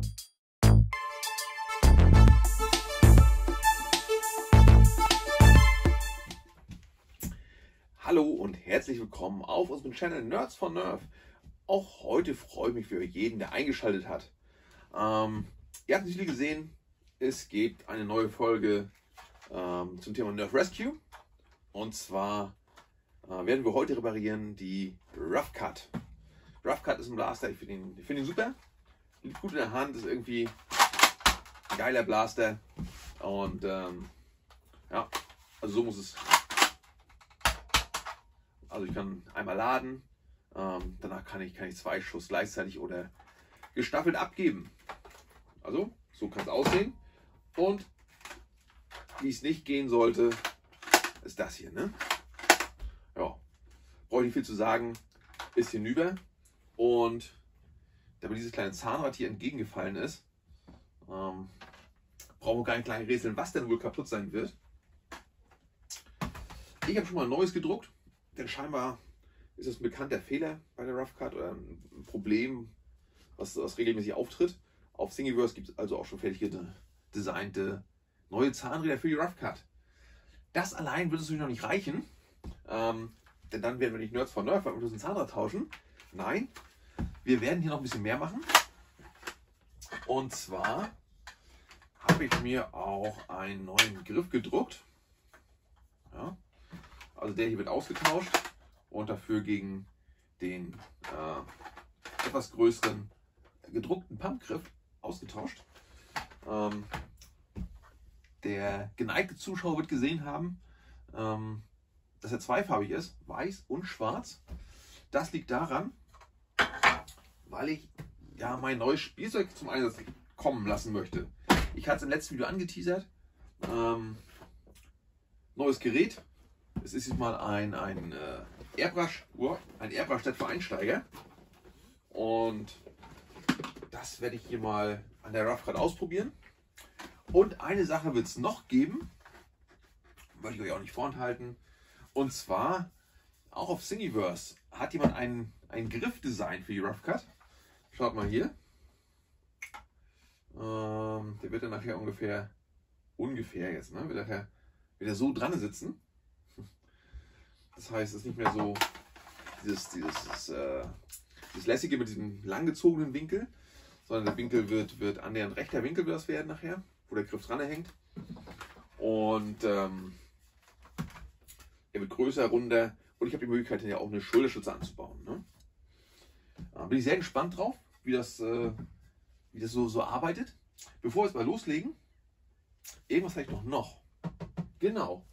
Hallo und herzlich willkommen auf unserem Channel Nerds for Nerf. Auch heute freue ich mich für jeden, der eingeschaltet hat. Ihr habt natürlich gesehen, es gibt eine neue Folge zum Thema Nerf Rescue. Und zwar werden wir heute reparieren die Rough Cut. Rough Cut ist ein Blaster, ich finde ihn super. Liegt gut in der Hand, ist irgendwie ein geiler Blaster. Und ja, also so muss es. Also ich kann einmal laden, danach kann ich 2 Schuss gleichzeitig oder gestaffelt abgeben. Also so kann es aussehen. Und wie es nicht gehen sollte, ist das hier. Ne? Ja, brauche ich nicht viel zu sagen, ist hinüber. Und da mir dieses kleine Zahnrad hier entgegengefallen ist, brauchen wir gar nicht lange rätseln, was denn wohl kaputt sein wird. Ich habe schon mal ein neues gedruckt. Denn scheinbar ist es ein bekannter Fehler bei der Rough Cut oder ein Problem, was regelmäßig auftritt. Auf Thingiverse gibt es also auch schon fertig designte neue Zahnräder für die Rough Cut. Das allein wird es natürlich noch nicht reichen, denn dann werden wir nicht Nerds for Nerf, weil wir ein Zahnrad tauschen. Nein, wir werden hier noch ein bisschen mehr machen. Und zwar habe ich mir auch einen neuen Griff gedruckt. Ja. Also der hier wird ausgetauscht und dafür gegen den etwas größeren gedruckten Pumpgriff ausgetauscht. Der geneigte Zuschauer wird gesehen haben, dass er zweifarbig ist, weiß und schwarz. Das liegt daran, weil ich ja mein neues Spielzeug zum Einsatz kommen lassen möchte. Ich hatte es im letzten Video angeteasert. Neues Gerät. Es ist jetzt mal ein Airbrush-Set für Einsteiger. Und das werde ich hier mal an der Rough Cut ausprobieren. Und eine Sache wird es noch geben, wollte ich euch auch nicht vorenthalten. Und zwar, auch auf Thingiverse hat jemand einen Griffdesign für die Rough Cut. Schaut mal hier. Der wird dann nachher ungefähr jetzt, ne? Wird er so dran sitzen. Das heißt, es ist nicht mehr so dieses lässige mit diesem langgezogenen Winkel, sondern der Winkel wird annähernd rechter Winkel wird das werden nachher, wo der Griff dran hängt. Und er wird größer, runder und ich habe die Möglichkeit, ja auch eine Schulterstütze anzubauen. Ne? Bin ich sehr gespannt drauf, wie das so arbeitet. Bevor wir jetzt mal loslegen, irgendwas vielleicht noch. Genau.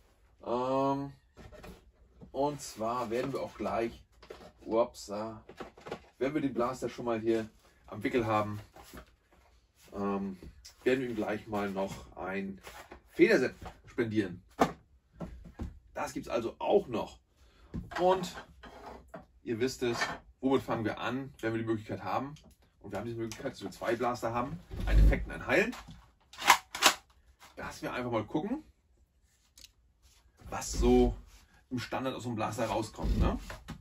Und zwar werden wir auch gleich, wenn wir den Blaster schon mal hier am Wickel haben, werden wir ihm gleich mal noch ein Federset spendieren. Das gibt es also auch noch. Und ihr wisst es, womit fangen wir an, wenn wir die Möglichkeit haben. Und wir haben diese Möglichkeit, dass wir 2 Blaster haben, einen Effekt und einen Heilen. Dass wir einfach mal gucken, was so im Standard aus so einem Blaster rauskommt. Ne?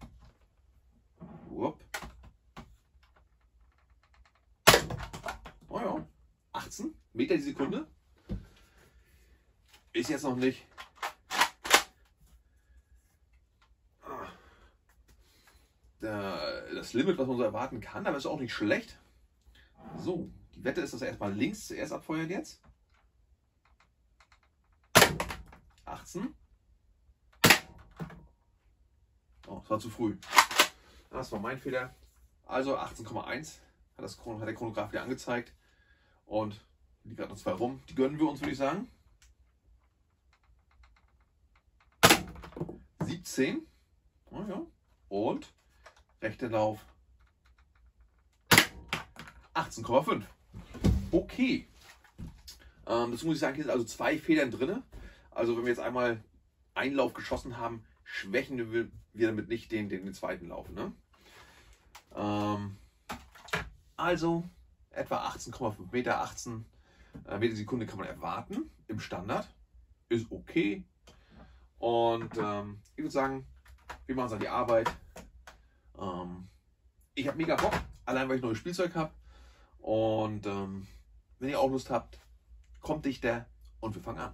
Oh ja, 18 Meter die Sekunde. Ist jetzt noch nicht das Limit, was man so erwarten kann, aber ist auch nicht schlecht. So, die Wette ist, dass er erstmal links zuerst abfeuert jetzt. 18. Oh, das war zu früh. Das war mein Fehler. Also 18,1 hat der Chronograph wieder angezeigt. Und die gerade noch 2 rum. Die gönnen wir uns, würde ich sagen. 17. Oh ja. Und rechter Lauf 18,5. Okay. Das muss ich sagen, hier sind also 2 Federn drin. Also wenn wir jetzt einmal einen Lauf geschossen haben, schwächen wir damit nicht den zweiten Lauf. Ne? Also etwa 18,5 Meter, 18 Meter die Sekunde kann man erwarten im Standard. Ist okay. Und ich würde sagen, wir machen uns an die Arbeit. Ich habe mega Bock, allein weil ich neues Spielzeug habe. Und wenn ihr auch Lust habt, kommt dichter und wir fangen an.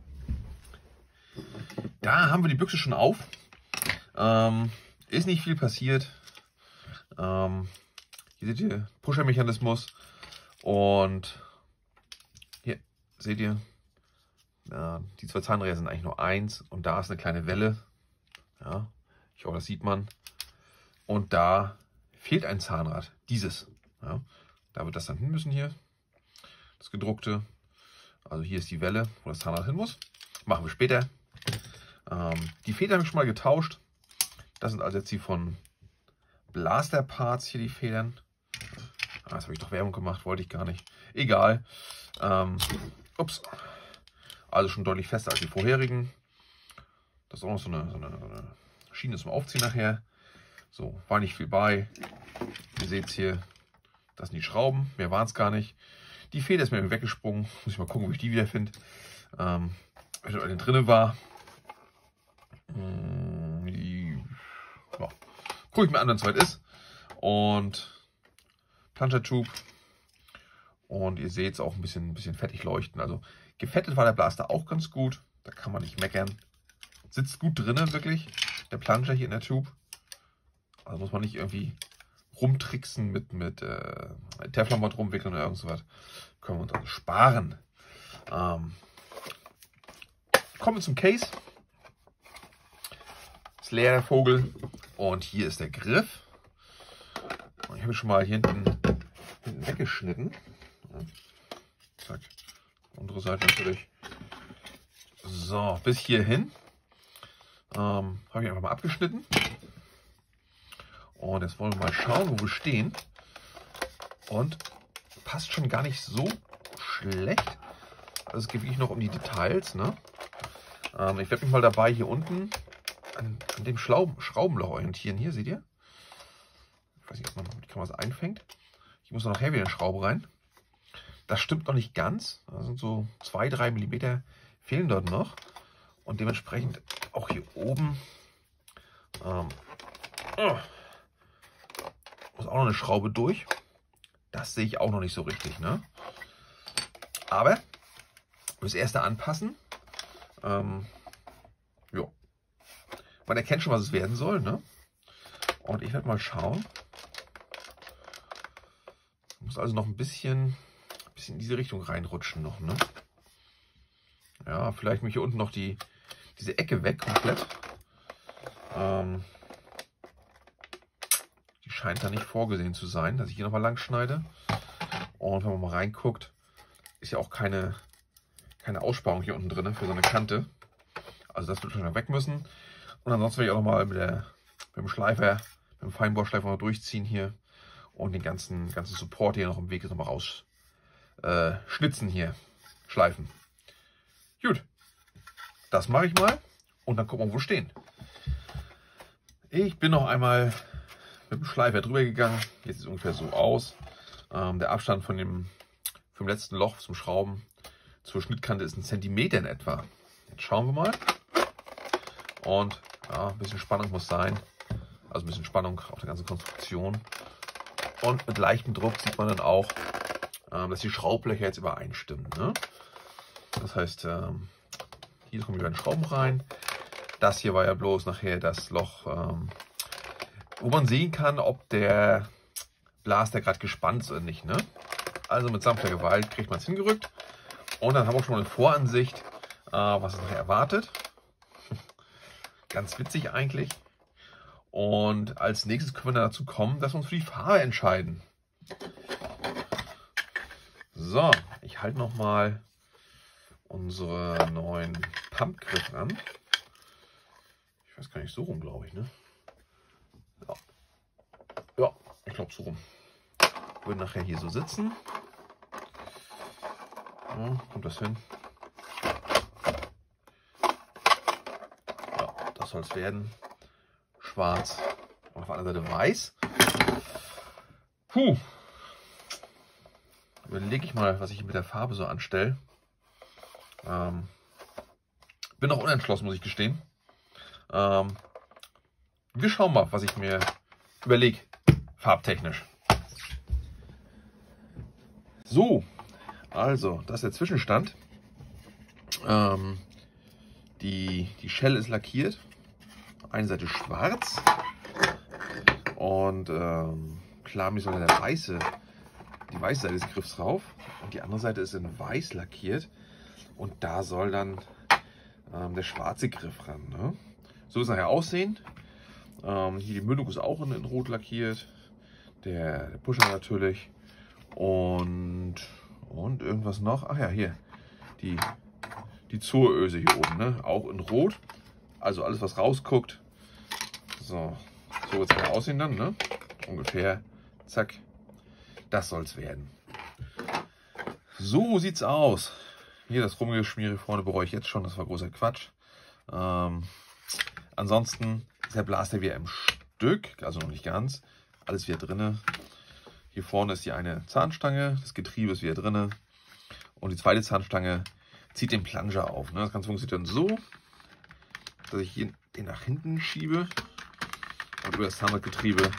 Da haben wir die Büchse schon auf. Ist nicht viel passiert. Hier seht ihr Pusher-Mechanismus. Und hier seht ihr, die zwei Zahnräder sind eigentlich nur eins. Und da ist eine kleine Welle. Ja, ich hoffe, das sieht man. Und da fehlt ein Zahnrad. Dieses. Ja, da wird das dann hin müssen hier. Das gedruckte. Also hier ist die Welle, wo das Zahnrad hin muss. Machen wir später. Die Federn habe ich schon mal getauscht. Das sind also jetzt die von Blaster Parts hier, die Federn. Das habe ich doch Werbung gemacht, wollte ich gar nicht. Egal. Ups. Also schon deutlich fester als die vorherigen. Das ist auch noch so eine Schiene zum Aufziehen nachher. So, war nicht viel bei. Ihr seht es hier. Das sind die Schrauben. Mehr waren es gar nicht. Die Feder ist mir weggesprungen. Muss ich mal gucken, wo ich die wieder finde. Wenn da drin war. Ja. Gucke ich mir an, wenn es soweit ist. Und Plunger Tube. Und ihr seht es auch ein bisschen fettig leuchten. Also gefettet war der Blaster auch ganz gut. Da kann man nicht meckern. Sitzt gut drinnen, wirklich. Der Plunger hier in der Tube. Also muss man nicht irgendwie rumtricksen mit Teflonband rumwickeln oder irgend sowas. Können wir uns also sparen. Kommen wir zum Case. Ist leer der Vogel. Und hier ist der Griff. Und ich habe schon mal hier hinten weggeschnitten. Zack. Andere Seite natürlich. So, bis hierhin. Habe ich einfach mal abgeschnitten. Und jetzt wollen wir mal schauen, wo wir stehen. Und passt schon gar nicht so schlecht. Also es geht wirklich noch um die Details. Ne? Ich werde mich mal dabei hier unten an dem Schraubenloch orientieren. Hier, seht ihr? Ich weiß nicht, ob man die Kamera einfängt. Ich muss noch nachher wieder eine Schraube rein. Das stimmt noch nicht ganz. Da sind so 2-3 mm fehlen dort noch. Und dementsprechend auch hier oben muss auch noch eine Schraube durch. Das sehe ich auch noch nicht so richtig. Ne? Aber fürs Erste anpassen. Jo. Man erkennt schon, was es werden soll. Ne? Und ich werde mal schauen. Ich muss also noch ein bisschen in diese Richtung reinrutschen noch. Ne? Ja, vielleicht mich hier unten noch diese Ecke weg komplett. Die scheint da nicht vorgesehen zu sein, dass ich hier nochmal lang schneide. Und wenn man mal reinguckt, ist ja auch keine Aussparung hier unten drin für so eine Kante. Also das wird schon weg müssen. Und ansonsten werde ich auch nochmal mit dem Schleifer, mit dem Feinbohrschleifer mal durchziehen hier. Und den ganzen Support hier noch im Weg nochmal rausschnitzen hier, schleifen. Gut, das mache ich mal und dann gucken wir, wo wir stehen. Ich bin noch einmal mit dem Schleifer drüber gegangen. Jetzt sieht es ungefähr so aus. Der Abstand vom letzten Loch zum Schrauben zur Schnittkante ist 1 Zentimeter in etwa. Jetzt schauen wir mal. Und ja, ein bisschen Spannung muss sein. Also ein bisschen Spannung auf der ganzen Konstruktion. Und mit leichtem Druck sieht man dann auch, dass die Schraublöcher jetzt übereinstimmen. Ne? Das heißt, hier kommen wieder Schrauben rein. Das hier war ja bloß nachher das Loch, wo man sehen kann, ob der Blaster gerade gespannt ist oder nicht. Ne? Also mit sanfter Gewalt kriegt man es hingerückt. Und dann haben wir schon mal eine Voransicht, was es nachher erwartet. Ganz witzig eigentlich. Und als nächstes können wir dann dazu kommen, dass wir uns für die Farbe entscheiden. So, ich halte nochmal unsere neuen Pumpgriff an. Ich weiß gar nicht, so rum, glaube ich, ne? Ja, ich glaube so rum. Würde nachher hier so sitzen. Ja, kommt das hin? Ja, das soll es werden. Schwarz und auf der anderen Seite weiß. Puh. Überlege ich mal, was ich mit der Farbe so anstelle. Bin noch unentschlossen, muss ich gestehen. Wir schauen mal, was ich mir überlege, farbtechnisch. So, also, das ist der Zwischenstand. Die Shell ist lackiert. Eine Seite schwarz. Und klar, mir soll die weiße Seite des Griffs drauf. Und die andere Seite ist in weiß lackiert. Und da soll dann der schwarze Griff ran. Ne? So wird es nachher aussehen. Hier die Mündung ist auch in rot lackiert. Der Pusher natürlich. Und irgendwas noch. Ach ja, hier. Die Zuröse hier oben. Ne? Auch in rot. Also alles, was rausguckt. So wird es aussehen dann. Ne? Ungefähr. Zack. Das soll es werden. So sieht's aus. Hier das Rumgeschmiere vorne bereue ich jetzt schon. Das war großer Quatsch. Ansonsten ist der Blaster wieder im Stück. Also noch nicht ganz. Alles wieder drinne. Hier vorne ist die eine Zahnstange. Das Getriebe ist wieder drinne. Und die zweite Zahnstange zieht den Plunger auf. Ne? Das Ganze funktioniert dann so, dass ich hier den nach hinten schiebe. Und über das Zahnradgetriebe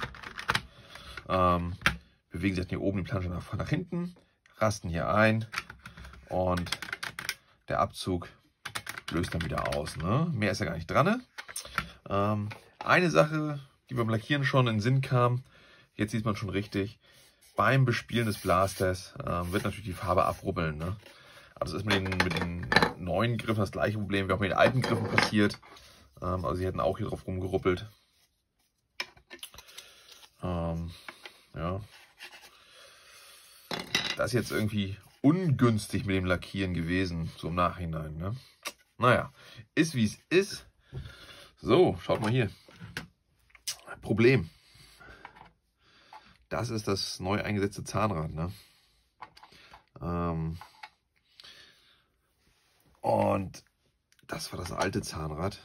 bewegen sich hier oben die Plunger nach hinten. Rasten hier ein. Und der Abzug löst dann wieder aus. Ne? Mehr ist ja gar nicht dran. Eine Sache, die beim Lackieren schon in den Sinn kam, jetzt sieht man schon richtig, beim Bespielen des Blasters wird natürlich die Farbe abrubbeln. Ne? Aber das ist mit den neuen Griffen das gleiche Problem, wie auch mit den alten Griffen passiert. Also sie hätten auch hier drauf rumgeruppelt. Ja. Das ist jetzt irgendwie ungünstig mit dem Lackieren gewesen, so im Nachhinein. Ne? Naja, ist wie es ist. So, schaut mal hier. Problem. Das ist das neu eingesetzte Zahnrad. Ne? Und das war das alte Zahnrad.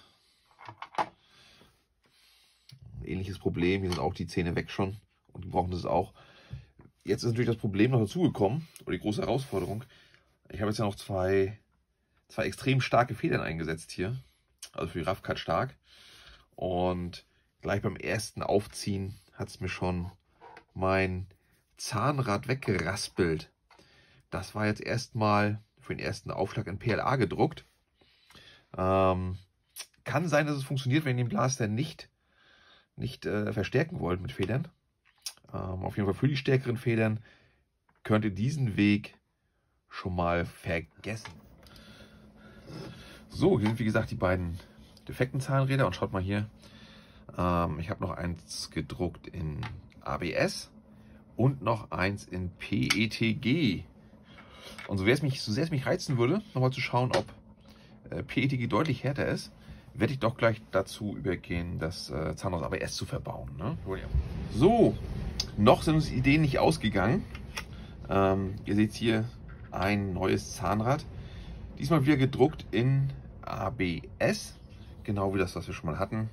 Ähnliches Problem. Hier sind auch die Zähne weg schon. Und die brauchen das auch. Jetzt ist natürlich das Problem noch dazugekommen. Oder die große Herausforderung. Ich habe jetzt ja noch zwei extrem starke Federn eingesetzt hier. Also für die Roughcut stark. Und gleich beim ersten Aufziehen hat es mir schon mein Zahnrad weggeraspelt. Das war jetzt erstmal für den ersten Aufschlag in PLA gedruckt. Kann sein, dass es funktioniert, wenn ihr den Blaster nicht verstärken wollt mit Federn. Auf jeden Fall für die stärkeren Federn könnt ihr diesen Weg schon mal vergessen. So, hier sind wie gesagt die beiden defekten Zahnräder und schaut mal hier. Ich habe noch eins gedruckt in ABS und noch eins in PETG. Und so sehr es mich reizen würde, nochmal zu schauen, ob PETG deutlich härter ist, werde ich doch gleich dazu übergehen, das Zahnrad ABS zu verbauen. Ne? So, noch sind uns die Ideen nicht ausgegangen. Ihr seht hier ein neues Zahnrad. Diesmal wieder gedruckt in ABS, genau wie das, was wir schon mal hatten.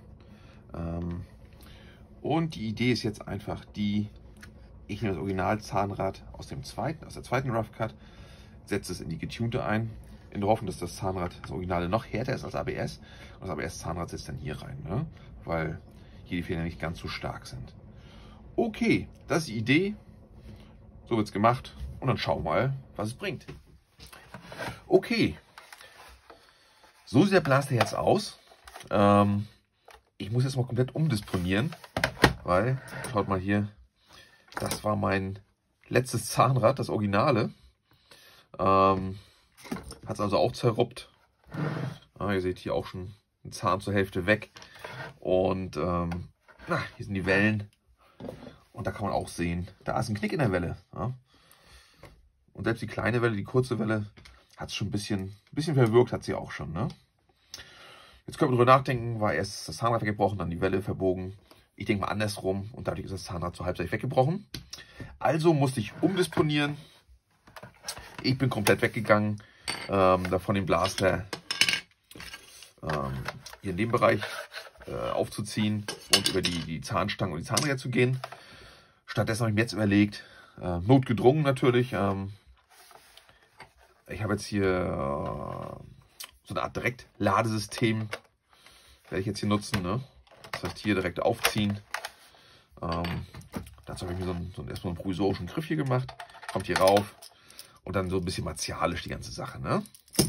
Und die Idee ist jetzt einfach die, ich nehme das Original-Zahnrad aus der zweiten Roughcut, setze es in die getunte ein, in der Hoffnung, dass das Zahnrad, das Originale, noch härter ist als ABS. Und das ABS-Zahnrad setzt dann hier rein, ne? Weil hier die Federn nicht ganz so stark sind. Okay, das ist die Idee. So wird es gemacht. Und dann schauen wir mal, was es bringt. Okay. So sieht der Blaster jetzt aus. Ich muss jetzt mal komplett umdisponieren. Weil, schaut mal hier, das war mein letztes Zahnrad, das Originale. Hat es also auch zerruppt. Ihr seht hier auch schon ein Zahn zur Hälfte weg. Und hier sind die Wellen. Und da kann man auch sehen, da ist ein Knick in der Welle. Ja? Und selbst die kleine Welle, die kurze Welle, hat es schon ein bisschen verwirkt, hat sie auch schon. Ne? Jetzt können wir drüber nachdenken, war erst das Zahnrad weggebrochen, dann die Welle verbogen. Ich denke mal andersrum und dadurch ist das Zahnrad zur Halbzeit weggebrochen. Also musste ich umdisponieren. Ich bin komplett weggegangen, davon den Blaster hier in dem Bereich aufzuziehen und über die Zahnstangen und die Zahnräder zu gehen. Stattdessen habe ich mir jetzt überlegt, notgedrungen natürlich, ich habe jetzt hier so eine Art Direktladesystem, werde ich jetzt hier nutzen. Ne? Das heißt hier direkt aufziehen. Dazu habe ich mir erstmal einen provisorischen Griff hier gemacht. Kommt hier rauf, und dann so ein bisschen martialisch die ganze Sache. Ne?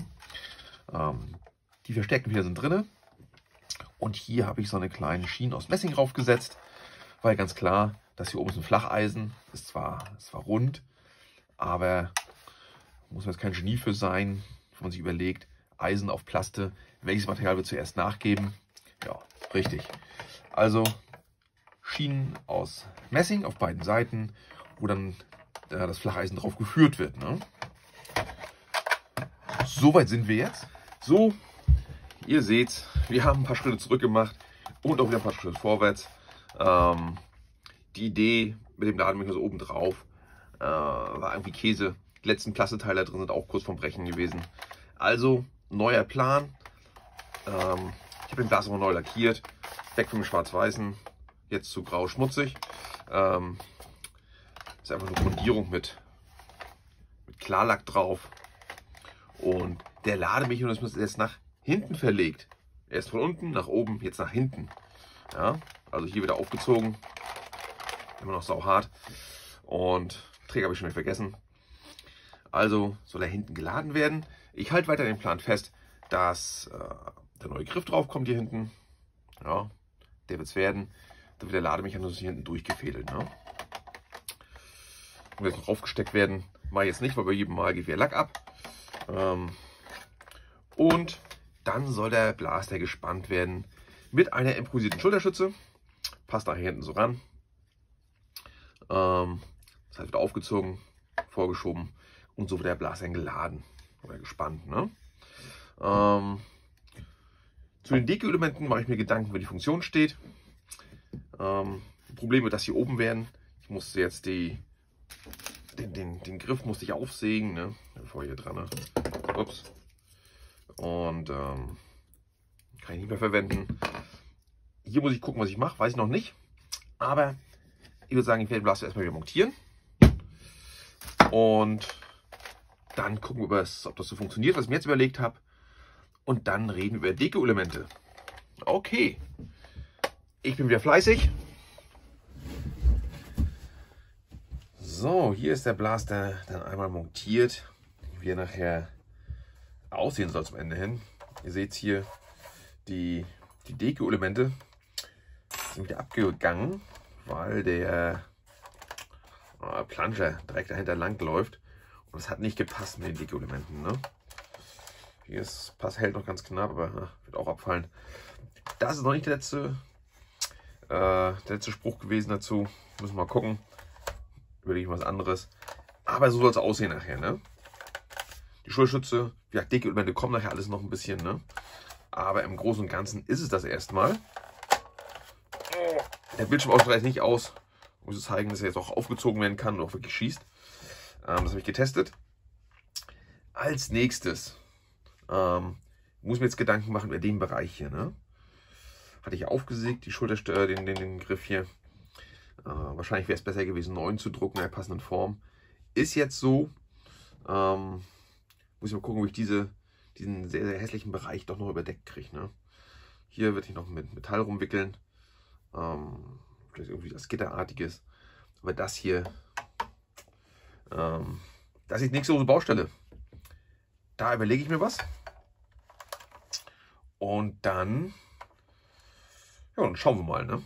Die versteckten Fehler sind drin. Und hier habe ich so eine kleine Schiene aus Messing draufgesetzt, weil ganz klar, das hier oben ist ein Flacheisen. Ist zwar rund, aber muss man jetzt kein Genie für sein, wenn man sich überlegt, Eisen auf Plaste, welches Material wird zuerst nachgeben? Ja, richtig. Also Schienen aus Messing auf beiden Seiten, wo dann das Flacheisen drauf geführt wird. Ne? Soweit sind wir jetzt. So, ihr seht, wir haben ein paar Schritte zurück gemacht und auch wieder ein paar Schritte vorwärts. Die Idee mit dem Lademechanismus oben drauf war irgendwie Käse. Die letzten Plasteteile drin sind auch kurz vorm Brechen gewesen. Also, neuer Plan. Ich habe den Glas auch neu lackiert. Weg vom Schwarz-Weißen. Jetzt zu grau schmutzig. Ist einfach eine Grundierung mit Klarlack drauf. Und der Lademechanismus ist jetzt nach hinten verlegt. Erst von unten nach oben, jetzt nach hinten. Ja, also hier wieder aufgezogen. Immer noch sauhart. Und Träger habe ich schon wieder vergessen. Also soll er hinten geladen werden. Ich halte weiter den Plan fest, dass der neue Griff drauf kommt hier hinten. Ja, der wird es werden. Dann wird der Lademechanismus hier hinten durchgefädelt. Ne? Und jetzt noch aufgesteckt werden, mache ich jetzt nicht, weil bei jedem Mal geht wieder Lack ab. Und dann soll der Blaster gespannt werden mit einer improvisierten Schulterschütze. Passt da hier hinten so ran. Das heißt, wird aufgezogen, vorgeschoben und so wird der Blaster geladen oder gespannt. Ne? Zu den Deko-Elementen mache ich mir Gedanken, wie die Funktion steht. Problem wird das hier oben werden. Ich musste jetzt den Griff musste ich aufsägen, ne? Bevor hier dran. Ne? Ups. Und kann ich nicht mehr verwenden. Hier muss ich gucken, was ich mache. Weiß ich noch nicht. Aber ich würde sagen, ich werde den Blaster erstmal wieder montieren. Und dann gucken wir, ob das so funktioniert, was ich mir jetzt überlegt habe. Und dann reden wir über Deko-Elemente. Okay. Ich bin wieder fleißig. So, hier ist der Blaster dann einmal montiert. Wie er nachher aussehen soll zum Ende hin. Ihr seht hier, die Deko-Elemente sind wieder abgegangen, weil der Plunger direkt dahinter lang läuft. Und es hat nicht gepasst mit den Deko-Elementen. Ne? Hier ist Pass hält noch ganz knapp, aber wird auch abfallen. Das ist noch nicht der letzte Spruch gewesen dazu. Müssen wir mal gucken. Überlege ich was anderes. Aber so soll es aussehen nachher. Ne? Die Schulterschütze, ja, Deko-Elemente kommen nachher alles noch ein bisschen. Ne? Aber im Großen und Ganzen ist es das erstmal. Der Bildschirmausschnitt reicht nicht aus, um zu zeigen, dass er jetzt auch aufgezogen werden kann und auch wirklich schießt. Das habe ich getestet. Als nächstes muss ich mir jetzt Gedanken machen über den Bereich hier. Ne? Hatte ich aufgesägt, die Schulter, den Griff hier. Wahrscheinlich wäre es besser gewesen, 9 zu drucken in der passenden Form. Ist jetzt so. Muss ich mal gucken, wo ich diesen sehr, sehr hässlichen Bereich doch noch überdeckt kriege. Ne? Hier würde ich noch mit Metall rumwickeln. Vielleicht irgendwie was Gitterartiges. Aber das hier, das ist nächste große Baustelle. Da überlege ich mir was. Und dann, ja, dann schauen wir mal. Ne?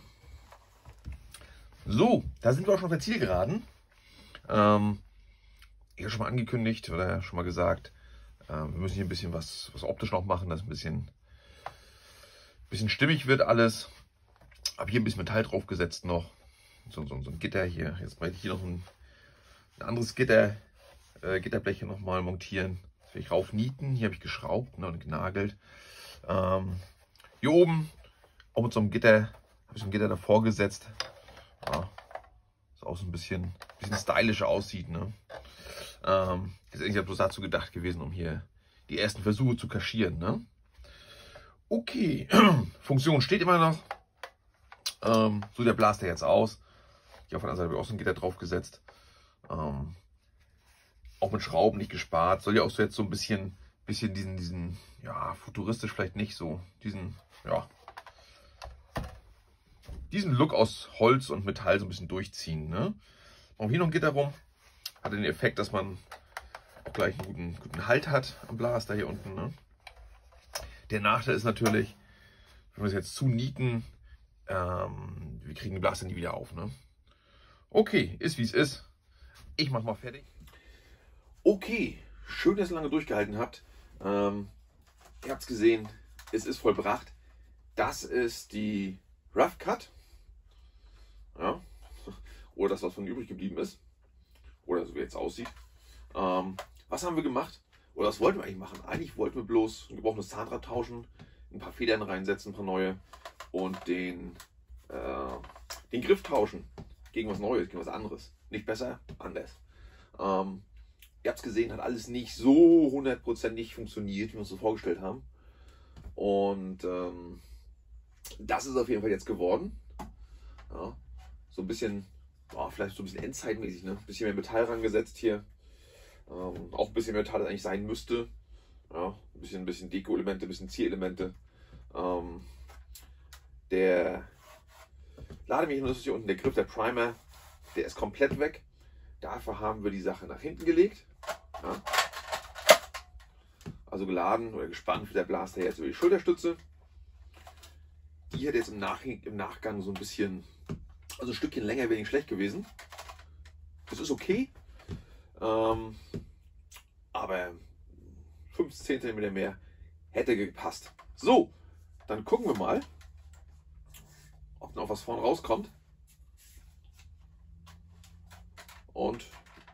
So, da sind wir auch schon auf der Zielgeraden. Ich habe schon mal angekündigt oder schon mal gesagt, wir müssen hier ein bisschen was optisch noch machen, dass ein bisschen stimmig wird alles. Habe hier ein bisschen Metall draufgesetzt noch. So ein Gitter hier. Jetzt werde ich hier noch ein anderes Gitterblech hier nochmal montieren. Das werde ich raufnieten. Hier habe ich geschraubt, ne, und genagelt. Hier oben auch mit so einem Gitter, habe ich so ein Gitter davor gesetzt. Ja, das auch so ein bisschen stylischer aussieht. Ne? Ist eigentlich bloß dazu gedacht gewesen, um hier die ersten Versuche zu kaschieren. Ne? Okay, Funktion steht immer noch. So der Blaster jetzt aus. Hier auf der anderen Seite habe ich auch so ein Gitter drauf gesetzt. Auch mit Schrauben nicht gespart. Soll ja auch so jetzt so ein bisschen diesen, ja, futuristisch vielleicht nicht so, diesen Look aus Holz und Metall so ein bisschen durchziehen. Ne? Auch hier noch ein Gitter rum. Hat den Effekt, dass man gleich einen guten Halt hat am Blaster hier unten. Ne? Der Nachteil ist natürlich, wenn wir es jetzt zunieten, wir kriegen den Blaster nie wieder auf. Ne? Okay, ist wie es ist. Ich mach mal fertig. Okay, schön, dass ihr lange durchgehalten habt. Ihr habt es gesehen, es ist vollbracht. Das ist die Rough Cut. Ja. Oder das, was von übrig geblieben ist. Oder so wie jetzt aussieht. Was haben wir gemacht? Oder was wollten wir eigentlich machen? Eigentlich wollten wir bloß ein gebrochenes Zahnrad tauschen, ein paar Federn reinsetzen, ein paar neue und den Griff tauschen gegen was Neues, gegen was anderes. Nicht besser, anders. Ihr habt es gesehen, hat alles nicht so 100% funktioniert, wie wir uns so vorgestellt haben. Und das ist auf jeden Fall jetzt geworden. Ja, so ein bisschen, vielleicht so ein bisschen endzeitmäßig, ne? Ein bisschen mehr Metall rangesetzt hier. Auch ein bisschen mehr Metall, das eigentlich sein müsste. Ja, ein bisschen Deko-Elemente, ein bisschen Zierelemente. Der Lademechanismus hier unten, der Griff, der Primer, der ist komplett weg. Dafür haben wir die Sache nach hinten gelegt. Ja. Also geladen oder gespannt für der Blaster jetzt über die Schulterstütze. Die hat jetzt im Nachgang so ein bisschen, also ein Stückchen länger wäre nicht schlecht gewesen. Das ist okay. Aber 15 cm mehr hätte gepasst. So, dann gucken wir mal, ob noch was vorne rauskommt. Und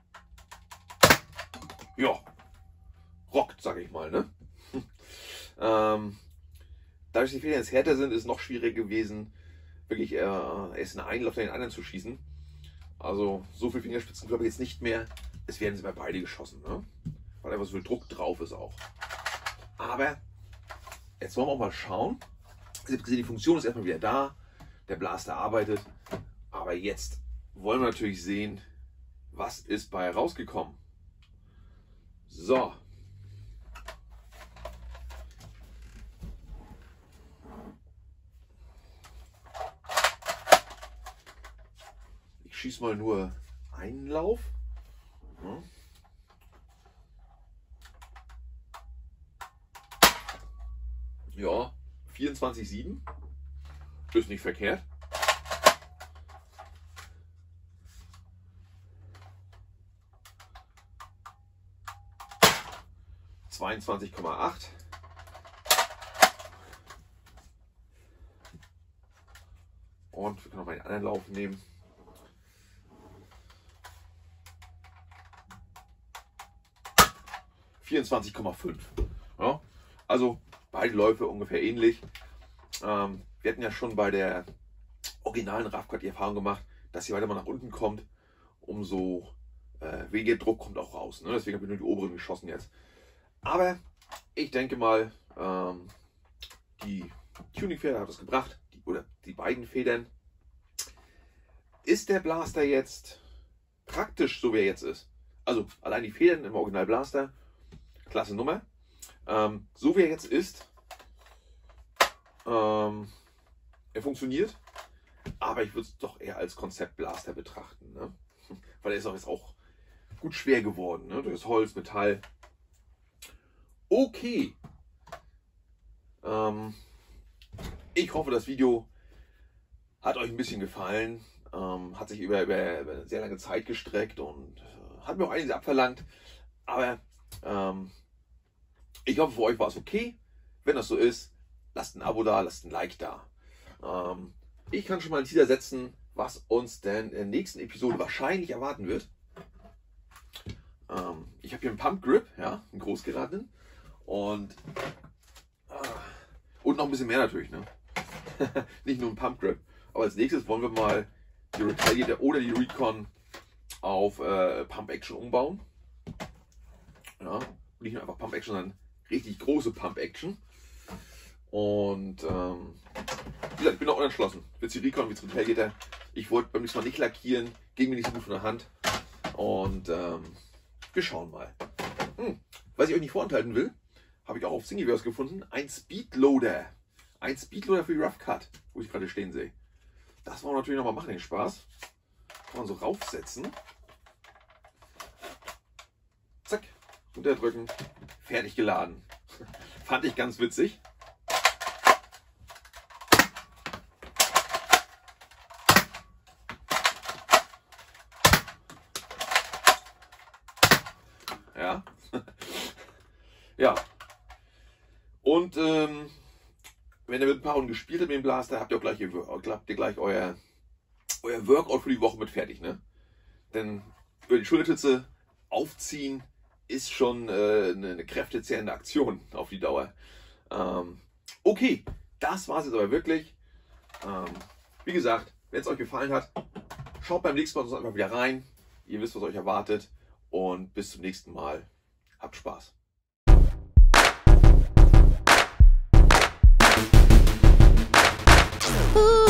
ja, rockt, sage ich mal. Ne? Dadurch, dass die Federn jetzt härter sind, ist es noch schwieriger gewesen, wirklich erst einen Einlauf in den anderen zu schießen. Also so viele Fingerspitzen glaube ich jetzt nicht mehr. Es werden sie bei beide geschossen, ne? Weil einfach so viel Druck drauf ist auch. Aber jetzt wollen wir auch mal schauen. Ihr habt gesehen, die Funktion ist erstmal wieder da. Der Blaster arbeitet. Aber jetzt wollen wir natürlich sehen, was ist bei rausgekommen. So. Ich schieße mal nur einen Lauf. Ja, 24,7 ist nicht verkehrt. (22,8) und wir können noch mal den anderen Lauf nehmen. (24,5). Ja, also beide Läufe ungefähr ähnlich. Wir hatten ja schon bei der originalen Rough Cut die Erfahrung gemacht, dass je weiter man nach unten kommt, umso weniger Druck kommt auch raus. Ne? Deswegen habe ich nur die oberen geschossen jetzt. Aber ich denke mal, die Tuning-Feder hat es gebracht, die beiden Federn. Ist der Blaster jetzt praktisch, so wie er jetzt ist? Also allein die Federn im Original Blaster, klasse Nummer. So wie er jetzt ist, er funktioniert, aber ich würde es doch eher als Konzeptblaster betrachten, ne? Weil er ist auch jetzt auch gut schwer geworden, ne? Durch das Holz, Metall. Okay. Ich hoffe, das Video hat euch ein bisschen gefallen. Hat sich über eine sehr lange Zeit gestreckt und hat mir auch einiges abverlangt. Aber ich hoffe, für euch war es okay. Wenn das so ist, lasst ein Abo da, lasst ein Like da. Ich kann schon mal einen Teaser setzen, was uns denn in der nächsten Episode wahrscheinlich erwarten wird. Ich habe hier einen Pump Grip, ja, einen großgeradenen. Und noch ein bisschen mehr natürlich, ne? Nicht nur ein Pump Grip. Aber als nächstes wollen wir mal die Retaliator oder die Recon auf Pump Action umbauen. Ja, nicht nur einfach Pump Action, sondern richtig große Pump Action. Und wie gesagt, ich bin noch unentschlossen. Wird die Recon, wird die Retaliator. Ich wollte beim nächsten Mal nicht lackieren, ging mir nicht so gut von der Hand. Und wir schauen mal. Was ich euch nicht vorenthalten will, habe ich auch auf Thingiverse gefunden, ein Speedloader. Ein Speedloader für die Rough Cut, wo ich gerade stehen sehe. Das wollen wir natürlich nochmal machen, den Spaß. Kann man so raufsetzen. Zack. Runterdrücken, fertig geladen. Fand ich ganz witzig. Ja. Ja. Und wenn ihr mit ein paar Runden gespielt habt mit dem Blaster, habt ihr gleich euer Workout für die Woche mit fertig, ne? Denn über die Schulterstütze aufziehen ist schon eine kräftezehrende Aktion auf die Dauer. Okay, das war es jetzt aber wirklich. Wie gesagt, wenn es euch gefallen hat, schaut beim nächsten Mal sonst einfach wieder rein. Ihr wisst, was euch erwartet. Und bis zum nächsten Mal. Habt Spaß. Ooh.